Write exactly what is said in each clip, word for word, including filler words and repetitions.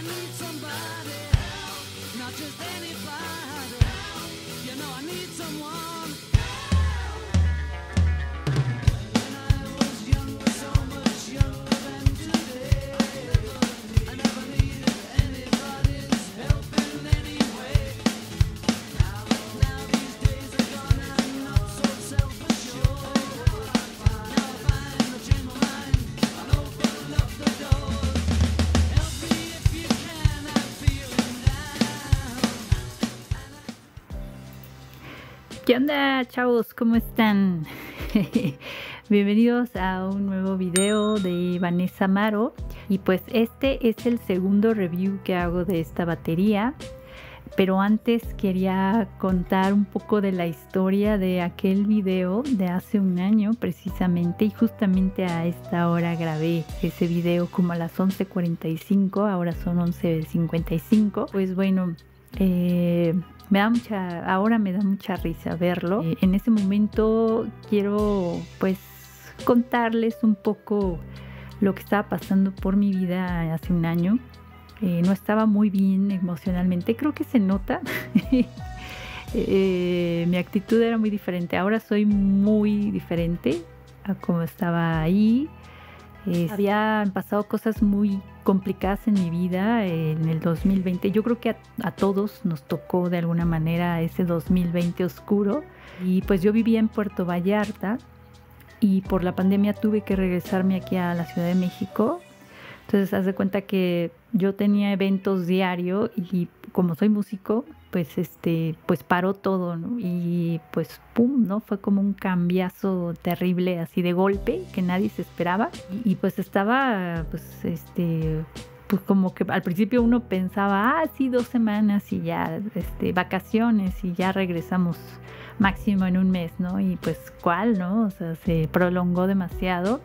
need somebody help, not just anybody help. You know I need someone. When I was younger, so much younger than today, I never needed anybody's help in any way. Now, now these days are gone, I'm not so self-assured. Now I find the change my mind and open up the doors. Help me if you can, I'm feeling down. ¿Qué onda, chavos? ¿Cómo están? Bienvenidos a un nuevo video de Vanessa Amaro. Y pues este es el segundo review que hago de esta batería. Pero antes quería contar un poco de la historia de aquel video de hace un año precisamente. Y justamente a esta hora grabé ese video como a las once cuarenta y cinco. Ahora son once cincuenta y cinco. Pues bueno... Eh, me da mucha, ahora me da mucha risa verlo. Eh, en ese momento quiero pues contarles un poco lo que estaba pasando por mi vida hace un año. Eh, no estaba muy bien emocionalmente, creo que se nota. eh, mi actitud era muy diferente, ahora soy muy diferente a como estaba ahí. Eh, habían pasado cosas muy complicadas en mi vida en el dos mil veinte. Yo creo que a, a todos nos tocó de alguna manera ese dos mil veinte oscuro. Y pues yo vivía en Puerto Vallarta y por la pandemia tuve que regresarme aquí a la Ciudad de México. Entonces haz de cuenta que yo tenía eventos diario y como soy músico, pues este, pues paró todo, ¿no? Y pues pum, ¿no? Fue como un cambiazo terrible así de golpe que nadie se esperaba. Y, y pues estaba, pues este, pues como que al principio uno pensaba, ah, sí, dos semanas y ya, este, vacaciones y ya regresamos máximo en un mes, ¿no? Y pues ¿cuál, no? O sea, se prolongó demasiado.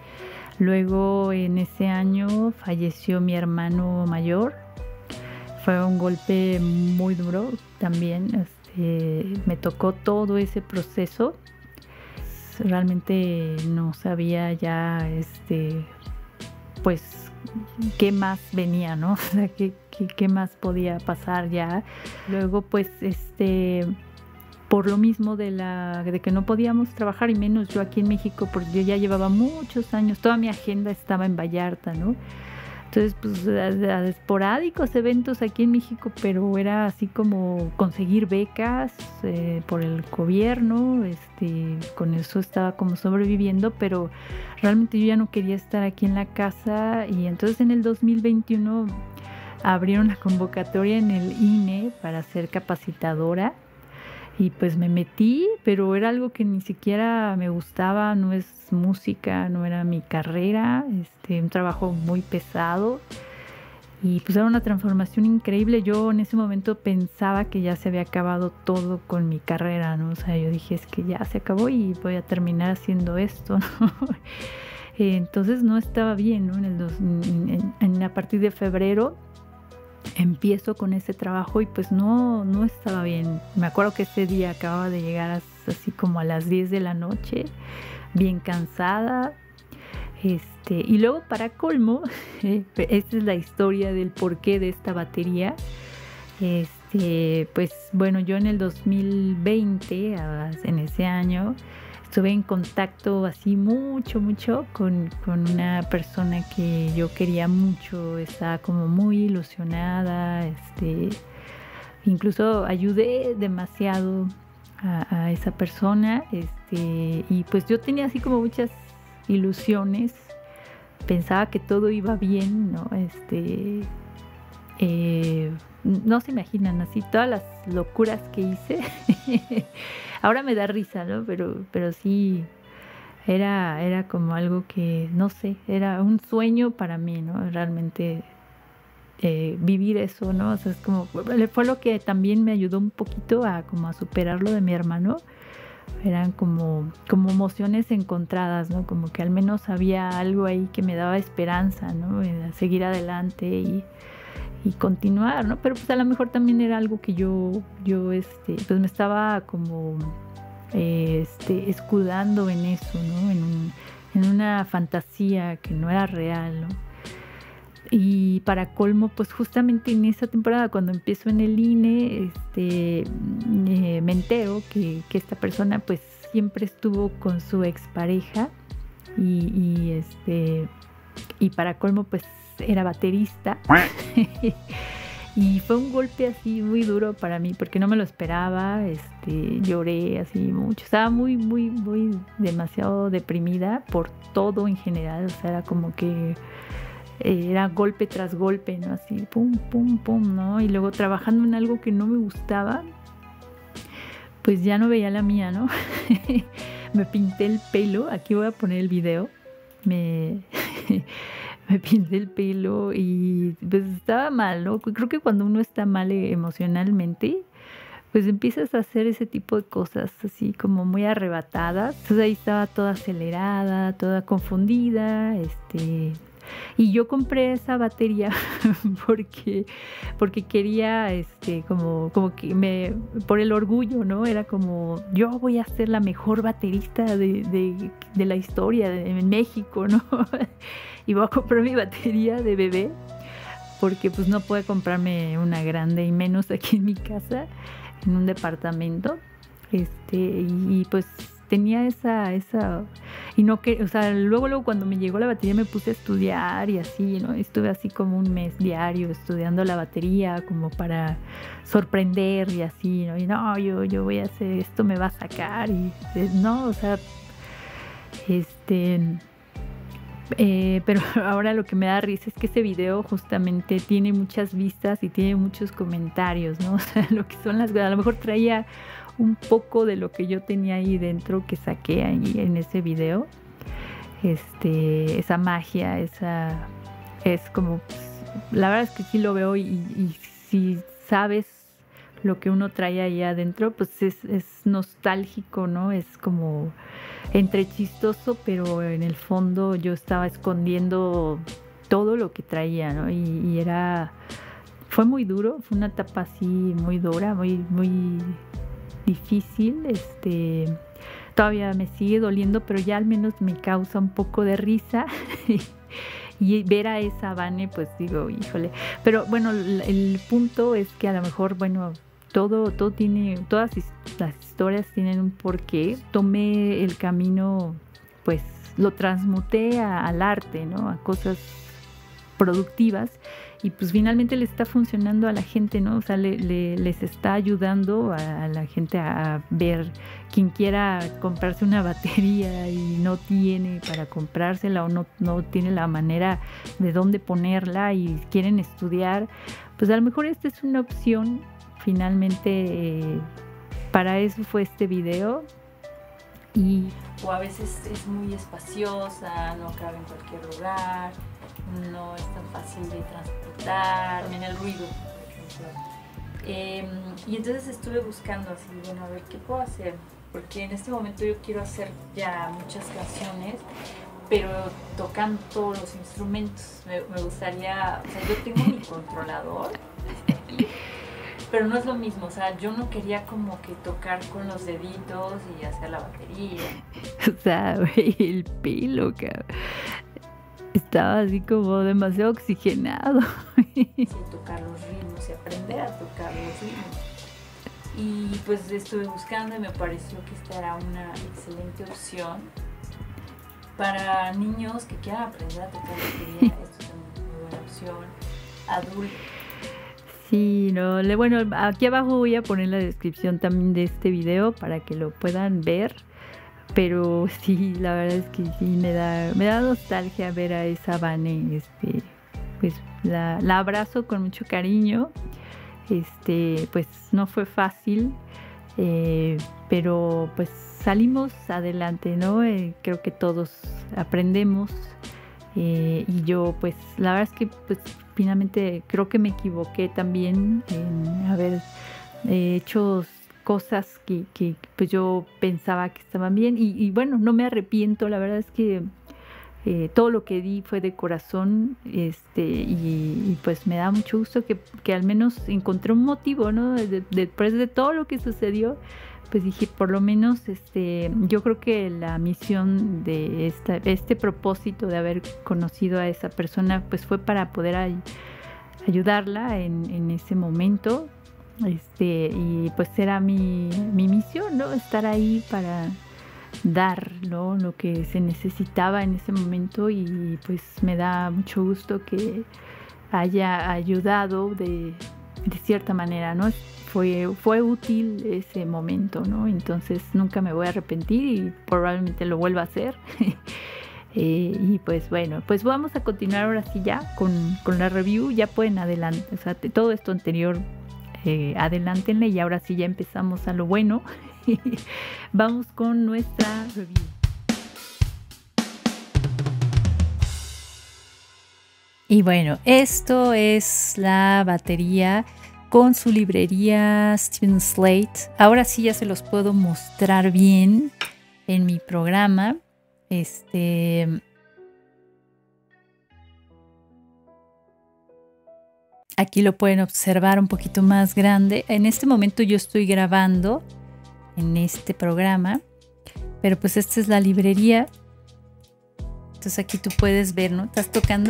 Luego en ese año falleció mi hermano mayor. Fue un golpe muy duro también. Este, me tocó todo ese proceso. Realmente no sabía ya, este, pues, qué más venía, ¿no? O sea, qué, qué, qué más podía pasar ya. Luego, pues, este... por lo mismo de la de que no podíamos trabajar y menos yo aquí en México, porque yo ya llevaba muchos años, toda mi agenda estaba en Vallarta, ¿no? Entonces, pues, a, a esporádicos eventos aquí en México, pero era así como conseguir becas eh, por el gobierno, este, con eso estaba como sobreviviendo, pero realmente yo ya no quería estar aquí en la casa y entonces en el dos mil veintiuno abrieron la convocatoria en el I N E para ser capacitadora. Y pues me metí, pero era algo que ni siquiera me gustaba, no es música, no era mi carrera, este, un trabajo muy pesado. Y pues era una transformación increíble. Yo en ese momento pensaba que ya se había acabado todo con mi carrera, ¿no? O sea, yo dije, es que ya se acabó y voy a terminar haciendo esto, ¿no? Entonces no estaba bien, ¿no? En el dos, en, en, a partir de febrero empiezo con ese trabajo y pues no, no estaba bien. Me acuerdo que ese día acababa de llegar así como a las diez de la noche, bien cansada. Este, y luego para colmo, esta es la historia del porqué de esta batería. Este, pues bueno, yo en el dos mil veinte, en ese año, estuve en contacto así mucho, mucho con, con una persona que yo quería mucho, estaba como muy ilusionada, este, incluso ayudé demasiado a, a esa persona, este, y pues yo tenía así como muchas ilusiones, pensaba que todo iba bien, ¿no? Este, eh, no se imaginan así todas las locuras que hice. Ahora me da risa, ¿no? Pero, pero sí, era, era como algo que, no sé, era un sueño para mí, ¿no? Realmente eh, vivir eso, ¿no? O sea, es como, fue lo que también me ayudó un poquito a, como a superar lo de mi hermano. Eran como, como emociones encontradas, ¿no? Como que al menos había algo ahí que me daba esperanza, ¿no? A seguir adelante y... y continuar, ¿no? Pero pues a lo mejor también era algo que yo, yo este, pues me estaba como eh, este, escudando en eso, ¿no? En, un, en una fantasía que no era real, ¿no? y para colmo, pues justamente en esa temporada, cuando empiezo en el I N E, este, eh, me entero que, que esta persona pues siempre estuvo con su expareja y, y, este, y para colmo pues era baterista. Y fue un golpe así muy duro para mí porque no me lo esperaba, este, lloré así mucho, estaba muy, muy, muy demasiado deprimida por todo en general, o sea, era como que eh, era golpe tras golpe, ¿no? Así, pum, pum, pum, ¿no? Y luego trabajando en algo que no me gustaba, pues ya no veía la mía, ¿no? Me pinté el pelo, aquí voy a poner el video, me... me pinté el pelo y pues estaba mal, ¿no? Creo que cuando uno está mal eh, emocionalmente, pues empiezas a hacer ese tipo de cosas así como muy arrebatadas. Entonces ahí estaba toda acelerada, toda confundida, este... Y yo compré esa batería porque, porque quería, este, como, como que me, por el orgullo, ¿no? Era como, yo voy a ser la mejor baterista de, de, de la historia de, en México, ¿no? Y voy a comprar mi batería de bebé porque pues no puedo comprarme una grande y menos aquí en mi casa, en un departamento. Este, y, y pues tenía esa, esa, y no que, o sea, luego, luego cuando me llegó la batería me puse a estudiar y así, ¿no? Estuve así como un mes diario estudiando la batería como para sorprender y así, ¿no? Y no, yo, yo voy a hacer esto, me va a sacar y, no, o sea, este... Eh, pero ahora lo que me da risa es que ese video justamente tiene muchas vistas y tiene muchos comentarios, ¿no? O sea, lo que son las... A lo mejor traía un poco de lo que yo tenía ahí dentro que saqué ahí en ese video. Este, esa magia, esa... Es como... La verdad es que sí lo veo y, y si sabes lo que uno trae ahí adentro, pues es, es nostálgico, ¿no? Es como... entre chistoso, pero en el fondo yo estaba escondiendo todo lo que traía, ¿no? Y, y era, fue muy duro, fue una etapa así muy dura, muy, muy difícil, este, todavía me sigue doliendo, pero ya al menos me causa un poco de risa. Y ver a esa Vane, pues digo, híjole, pero bueno, el, el punto es que a lo mejor, bueno, todo, todo tiene, todas las historias tienen un porqué. Tomé el camino, pues lo transmuté a, al arte, ¿no? A cosas productivas y pues finalmente le está funcionando a la gente, ¿no? O sea, le, le, les está ayudando a, a la gente a, a ver, quien quiera comprarse una batería y no tiene para comprársela o no, no tiene la manera de dónde ponerla y quieren estudiar, pues a lo mejor esta es una opción. Finalmente, eh, para eso fue este video. Y o a veces es muy espaciosa, no cabe en cualquier lugar, no es tan fácil de transportar, también el ruido, por ejemplo. Eh, y entonces estuve buscando así, bueno, a ver qué puedo hacer, porque en este momento yo quiero hacer ya muchas canciones, pero tocando todos los instrumentos. Me, me gustaría, o sea, yo tengo mi controlador, pero no es lo mismo, o sea, yo no quería como que tocar con los deditos y hacer la batería. O sea, güey, el pelo, cabrón. Estaba así como demasiado oxigenado. Sí, tocar los ritmos y aprender a tocar los ritmos. Y pues estuve buscando y me pareció que esta era una excelente opción para niños que quieran aprender a tocar batería. Esto es una muy buena opción. Adultos. Sí, no, le, bueno, aquí abajo voy a poner la descripción también de este video para que lo puedan ver, pero sí, la verdad es que sí me da, me da nostalgia ver a esa Vane, este, pues la, la abrazo con mucho cariño, este, pues no fue fácil, eh, pero pues salimos adelante, ¿no? Eh, creo que todos aprendemos. Eh, y yo pues la verdad es que pues finalmente creo que me equivoqué también en haber eh, hecho cosas que, que pues yo pensaba que estaban bien y, y bueno, no me arrepiento, la verdad es que eh, todo lo que di fue de corazón, este, y, y pues me da mucho gusto que, que al menos encontré un motivo, ¿no? De- de- después de todo lo que sucedió, pues dije, por lo menos, este, yo creo que la misión de esta, este propósito de haber conocido a esa persona, pues fue para poder ay- ayudarla en, en ese momento, este, y pues era mi, mi misión, ¿no? Estar ahí para dar, ¿no? Lo que se necesitaba en ese momento, y pues me da mucho gusto que haya ayudado de, de cierta manera, ¿no? Fue, fue útil ese momento, ¿no? Entonces nunca me voy a arrepentir y probablemente lo vuelva a hacer. Eh, y pues bueno, pues vamos a continuar ahora sí ya con, con la review. Ya pueden adelantar, o sea, te- todo esto anterior, eh, adelántenle, y ahora sí ya empezamos a lo bueno. Vamos con nuestra review. Y bueno, esto es la batería con su librería Steven Slate. Ahora sí ya se los puedo mostrar bien en mi programa. Este, aquí lo pueden observar un poquito más grande. En este momento yo estoy grabando en este programa, pero pues esta es la librería. Entonces aquí tú puedes ver, ¿no? ¿Estás tocando?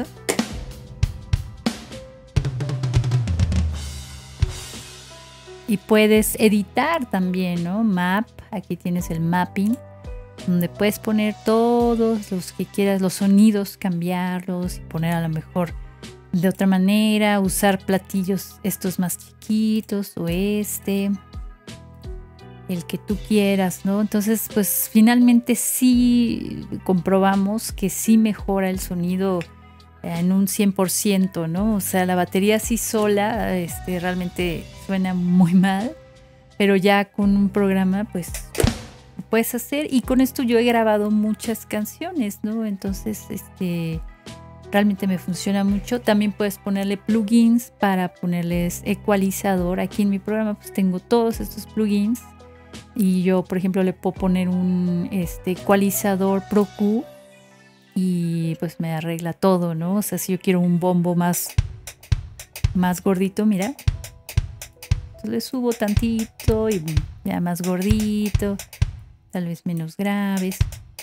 Y puedes editar también, ¿no? Map, aquí tienes el mapping, donde puedes poner todos los que quieras, los sonidos, cambiarlos y poner a lo mejor de otra manera, usar platillos estos más chiquitos o este, el que tú quieras, ¿no? Entonces, pues finalmente sí comprobamos que sí mejora el sonido en un cien por ciento, ¿no? O sea, la batería así sola, este, realmente suena muy mal, pero ya con un programa, pues lo puedes hacer. Y con esto yo he grabado muchas canciones, ¿no? Entonces, este, realmente me funciona mucho. También puedes ponerle plugins para ponerles ecualizador. Aquí en mi programa, pues tengo todos estos plugins. Y yo, por ejemplo, le puedo poner un este, ecualizador Pro Q y pues me arregla todo, ¿no? O sea, si yo quiero un bombo más, más gordito, mira. Entonces le subo tantito y ya más gordito, tal vez menos graves.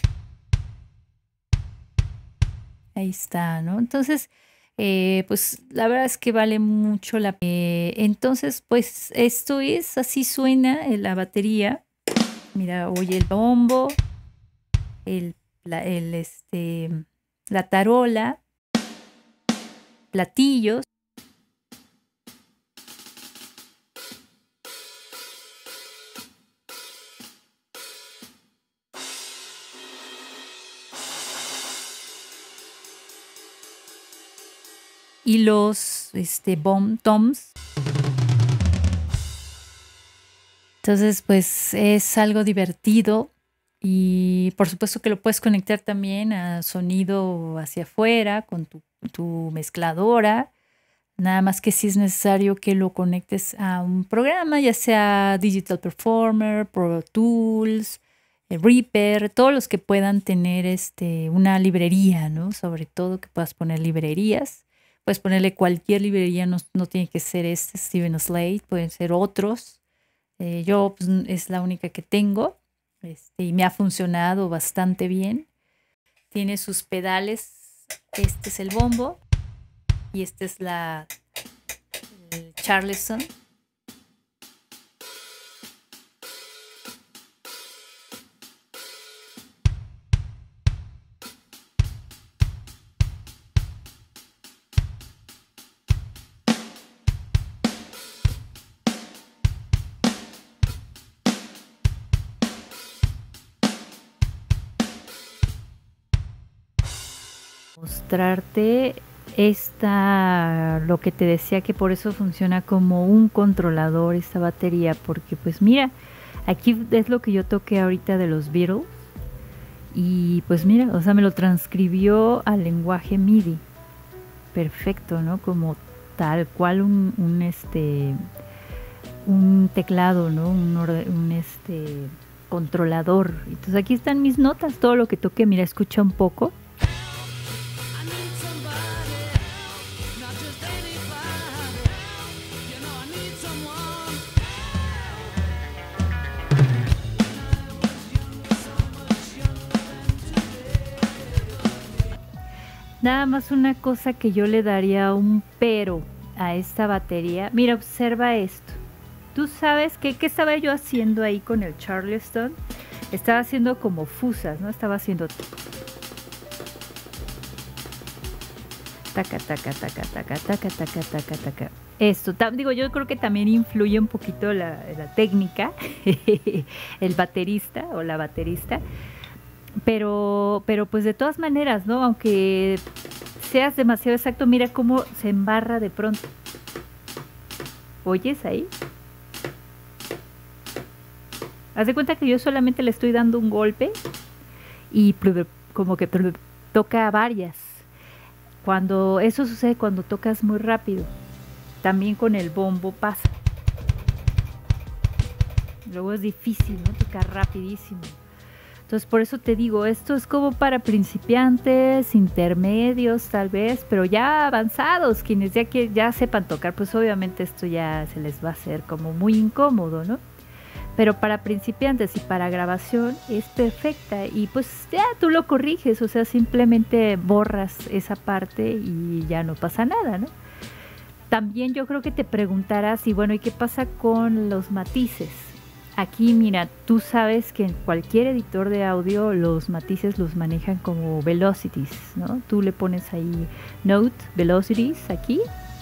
Ahí está, ¿no? Entonces, eh, pues la verdad es que vale mucho la pena. Eh, entonces, pues esto es, así suena en la batería. Mira, oye el bombo, el, la, el, este, la tarola, platillos. Y los este, bomb toms. Entonces, pues es algo divertido y por supuesto que lo puedes conectar también a sonido hacia afuera con tu, tu mezcladora. Nada más que si es necesario que lo conectes a un programa, ya sea Digital Performer, Pro Tools, eh, Reaper, todos los que puedan tener este, una librería, ¿no? Sobre todo que puedas poner librerías. Puedes ponerle cualquier librería, no, no tiene que ser este Steven Slate, pueden ser otros. Eh, yo pues, es la única que tengo este, y me ha funcionado bastante bien. Tiene sus pedales. Este es el bombo y este es la el Charleston. Mostrarte esta, lo que te decía, que por eso funciona como un controlador esta batería, porque pues mira, aquí es lo que yo toqué ahorita de los Beatles y pues mira, o sea, me lo transcribió al lenguaje MIDI, perfecto, ¿no? Como tal cual un, un este, un teclado, ¿no? Un, un este controlador. Entonces aquí están mis notas, todo lo que toqué, mira, escucha un poco. Nada más una cosa que yo le daría un pero a esta batería. Mira, observa esto. Tú sabes que, ¿qué estaba yo haciendo ahí con el Charleston? Estaba haciendo como fusas, ¿no? Estaba haciendo taca, taca, taca, taca, taca, taca, taca, taca. Esto, digo, yo creo que también influye un poquito la, la técnica, el baterista o la baterista, pero, pero pues de todas maneras, ¿no? Aunque seas demasiado exacto, mira cómo se embarra de pronto. ¿Oyes ahí? Haz de cuenta que yo solamente le estoy dando un golpe y como que toca varias. Cuando eso sucede cuando tocas muy rápido. También con el bombo pasa. Luego es difícil, ¿no? Tocar rapidísimo. Entonces por eso te digo, esto es como para principiantes, intermedios tal vez, pero ya avanzados, quienes ya, que, ya sepan tocar, pues obviamente esto ya se les va a hacer como muy incómodo, ¿no? Pero para principiantes y para grabación es perfecta y pues ya tú lo corriges, o sea, simplemente borras esa parte y ya no pasa nada, ¿no? También yo creo que te preguntarás, y bueno, ¿y qué pasa con los matices? Aquí, mira, tú sabes que en cualquier editor de audio los matices los manejan como velocities, ¿no? Tú le pones ahí note, velocities aquí.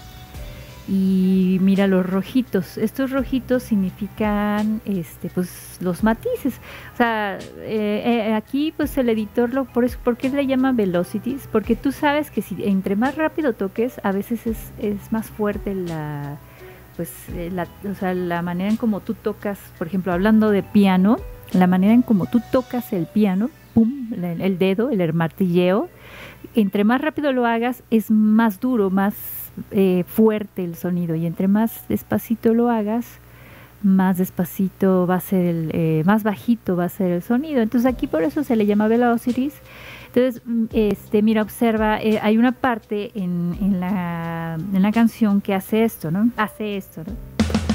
Y mira los rojitos, estos rojitos significan este pues los matices, o sea, eh, eh, aquí pues el editor lo, por eso, ¿por qué le llama velocities? Porque tú sabes que si entre más rápido toques, a veces es, es más fuerte la, pues, la, o sea, la manera en como tú tocas, por ejemplo, hablando de piano, la manera en como tú tocas el piano, pum, el, el dedo, el martilleo, entre más rápido lo hagas, es más duro, más Eh, fuerte el sonido, y entre más despacito lo hagas, más despacito va a ser el, eh, más bajito va a ser el sonido. Entonces aquí por eso se le llama velocities. Entonces, este, mira, observa, eh, hay una parte en, en, la, en la canción que hace esto, ¿no? Hace esto, ¿no?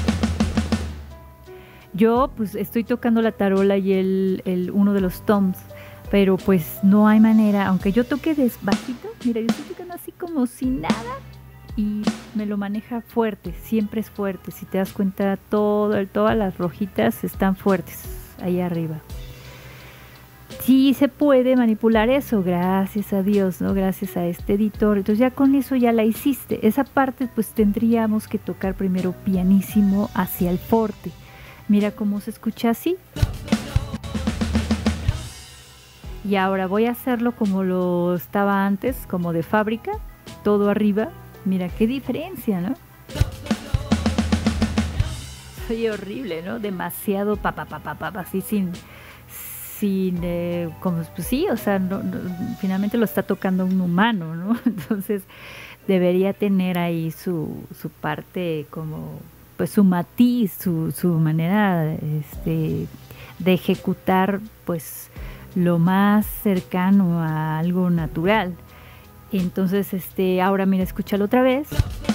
Yo pues estoy tocando la tarola y el, el uno de los toms, pero pues no hay manera, aunque yo toque despacito, mira, yo estoy tocando así como si nada, y me lo maneja fuerte, siempre es fuerte. Si te das cuenta, todo, todas las rojitas están fuertes ahí arriba. Sí se puede manipular eso, gracias a Dios, ¿no? Gracias a este editor. Entonces ya con eso ya la hiciste. Esa parte pues tendríamos que tocar primero pianísimo hacia el forte. Mira cómo se escucha así. Y ahora voy a hacerlo como lo estaba antes, como de fábrica, todo arriba. Mira qué diferencia, ¿no? Soy horrible, ¿no? Demasiado pa pa pa pa pa, así sin, sin, eh, como, pues sí, o sea, no, no, finalmente lo está tocando un humano, ¿no? Entonces debería tener ahí su, su parte como, pues su matiz, su, su manera, este, de ejecutar, pues lo más cercano a algo natural. Entonces, este, ahora mira, escúchalo otra vez.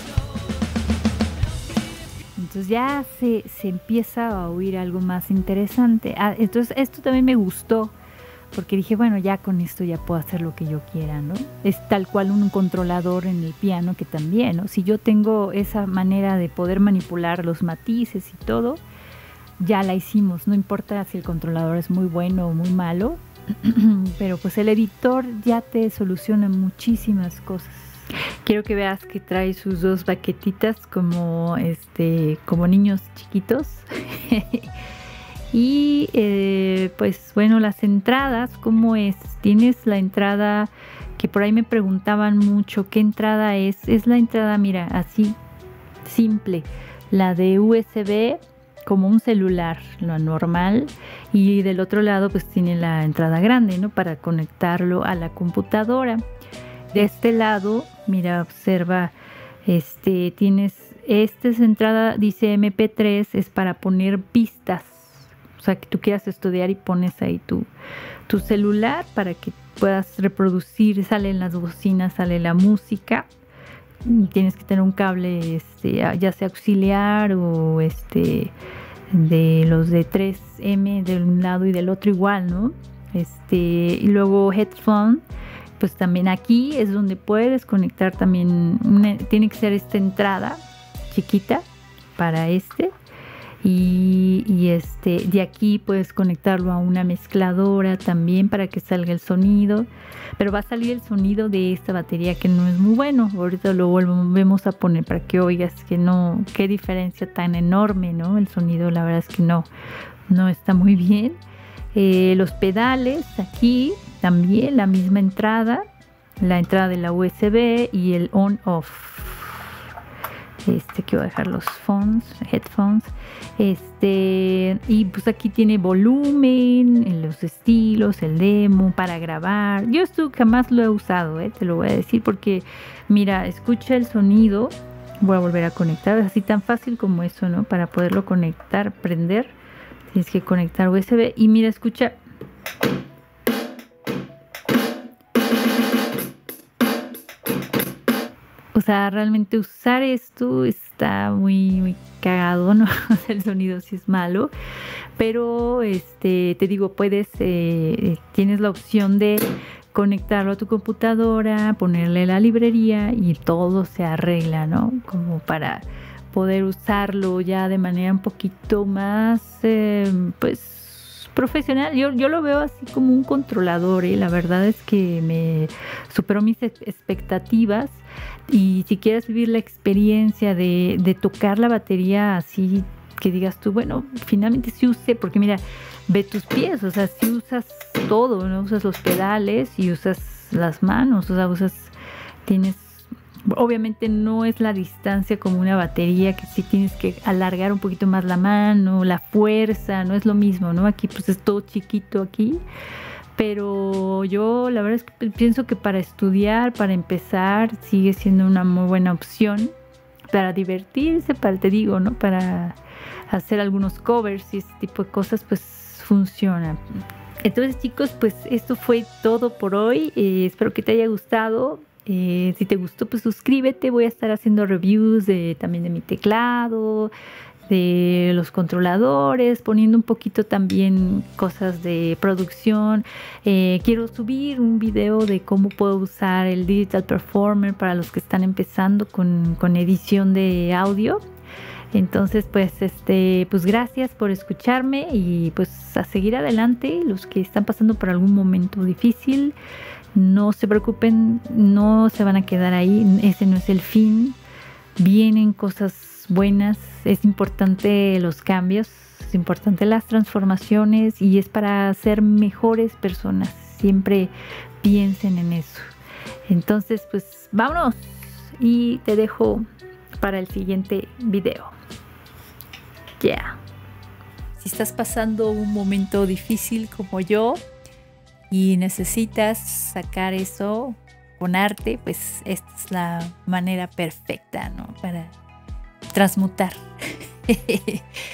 Entonces ya se, se empieza a oír algo más interesante. Ah, entonces esto también me gustó, porque dije, bueno, ya con esto ya puedo hacer lo que yo quiera, ¿no? Es tal cual un controlador en el piano que también, ¿no? Si yo tengo esa manera de poder manipular los matices y todo, ya la hicimos. No importa si el controlador es muy bueno o muy malo, pero pues el editor ya te soluciona muchísimas cosas. Quiero que veas que trae sus dos baquetitas como este como niños chiquitos. Y eh, pues bueno, las entradas, ¿cómo es? Tienes la entrada que por ahí me preguntaban mucho, ¿qué entrada es? Es la entrada, mira, así, simple, la de U S B, como un celular, lo normal, y del otro lado pues tiene la entrada grande, ¿no? Para conectarlo a la computadora. De este lado, mira, observa, este, tienes, esta es entrada, dice eme pe tres, es para poner pistas, o sea, que tú quieras estudiar y pones ahí tu, tu celular para que puedas reproducir, salen las bocinas, sale la música. Tienes que tener un cable, este, ya sea auxiliar o este de los de tres eme de un lado y del otro igual, ¿no? Este, y luego headphone, pues también aquí es donde puedes conectar también, una, tiene que ser esta entrada chiquita para este. Y, y este, de aquí puedes conectarlo a una mezcladora también para que salga el sonido, pero va a salir el sonido de esta batería que no es muy bueno. Ahorita lo volvemos a poner para que oigas que no, qué diferencia tan enorme, ¿no? El sonido, la verdad es que no, no está muy bien. Eh, los pedales aquí también la misma entrada, la entrada de la U S B y el on-off. Este, que voy a dejar los phones, headphones, este, y pues aquí tiene volumen, los estilos, el demo para grabar. Yo esto jamás lo he usado, eh, te lo voy a decir, porque mira, escucha el sonido. Voy a volver a conectar, así tan fácil como eso, ¿no? Para poderlo conectar, prender, tienes que conectar U S B y mira, escucha. O sea, realmente usar esto está muy, muy cagado, ¿no? El sonido sí es malo, pero este, te digo, puedes, eh, tienes la opción de conectarlo a tu computadora, ponerle la librería y todo se arregla, ¿no? Como para poder usarlo ya de manera un poquito más, eh, pues, profesional. Yo, yo lo veo así como un controlador, ¿eh? La verdad es que me superó mis expectativas. Y si quieres vivir la experiencia de, de tocar la batería así, que digas tú, bueno, finalmente sí usé, porque mira, ve tus pies, o sea, sí usas todo, ¿no? Usas los pedales y usas las manos, o sea, usas, tienes, obviamente no es la distancia como una batería, que sí tienes que alargar un poquito más la mano, la fuerza, no es lo mismo, ¿no? Aquí pues es todo chiquito aquí. Pero yo la verdad es que pienso que para estudiar, para empezar, sigue siendo una muy buena opción. Para divertirse, para, te digo, ¿no? Para hacer algunos covers y ese tipo de cosas, pues funciona. Entonces, chicos, pues esto fue todo por hoy. Eh, espero que te haya gustado. Eh, si te gustó, pues suscríbete. Voy a estar haciendo reviews de, también de mi teclado, de los controladores, poniendo un poquito también cosas de producción. Eh, quiero subir un video de cómo puedo usar el Digital Performer para los que están empezando con, con edición de audio. Entonces, pues, este, pues gracias por escucharme y pues a seguir adelante. Los que están pasando por algún momento difícil, no se preocupen, no se van a quedar ahí. Ese no es el fin. Vienen cosas buenas, es importante los cambios, es importante las transformaciones y es para ser mejores personas. Siempre piensen en eso. Entonces, pues vámonos y te dejo para el siguiente video. Ya. Yeah. Si estás pasando un momento difícil como yo y necesitas sacar eso con arte, pues esta es la manera perfecta, ¿no? Para transmutar.